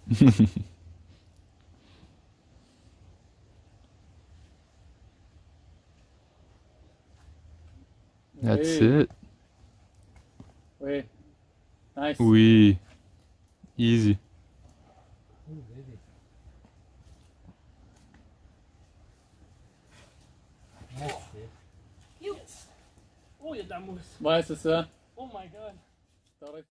That's Hey, it. hey, nice. Oui. Easy. Ooh, baby. Nice, dude. You. Oh, you dumb moose. Weißt du, Oh my god. sorry.